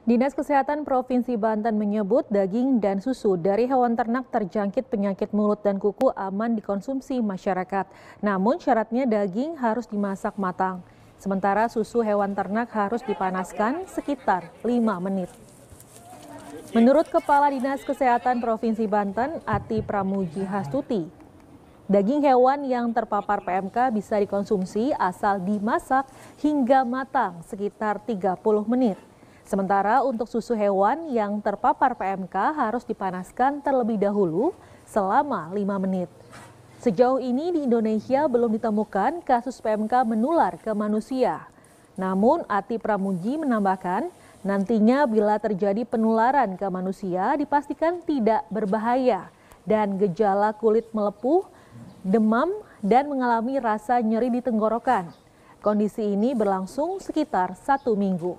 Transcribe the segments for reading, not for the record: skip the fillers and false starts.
Dinas Kesehatan Provinsi Banten menyebut daging dan susu dari hewan ternak terjangkit penyakit mulut dan kuku aman dikonsumsi masyarakat. Namun syaratnya daging harus dimasak matang. Sementara susu hewan ternak harus dipanaskan sekitar 5 menit. Menurut Kepala Dinas Kesehatan Provinsi Banten, Ati Pramuji Hastuti, daging hewan yang terpapar PMK bisa dikonsumsi asal dimasak hingga matang sekitar 30 menit. Sementara untuk susu hewan yang terpapar PMK harus dipanaskan terlebih dahulu selama 5 menit. Sejauh ini di Indonesia belum ditemukan kasus PMK menular ke manusia. Namun Ati Pramuji menambahkan, nantinya bila terjadi penularan ke manusia dipastikan tidak berbahaya dan gejala kulit melepuh, demam, dan mengalami rasa nyeri di tenggorokan. Kondisi ini berlangsung sekitar 1 minggu.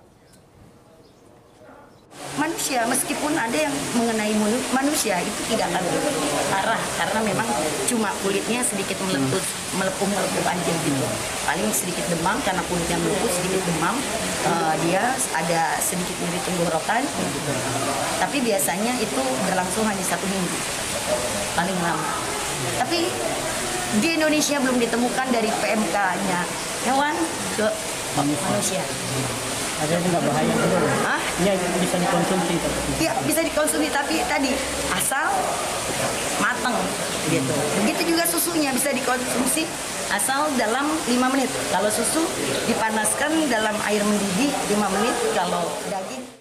Manusia, meskipun ada yang mengenai manusia itu tidak akan parah karena memang cuma kulitnya sedikit melepuh aja gitu. Paling sedikit demam karena kulitnya melepuh, sedikit demam, dia ada sedikit nyeri tenggorokan. Tapi biasanya itu berlangsung hanya 1 minggu paling lama. Tapi di Indonesia belum ditemukan dari PMK-nya hewan ke manusia. Ada nggak bahaya? Ya bisa dikonsumsi. Ya bisa dikonsumsi tapi tadi asal matang gitu. Begitu juga susunya bisa dikonsumsi asal dalam 5 menit. Kalau susu dipanaskan dalam air mendidih 5 menit. Kalau daging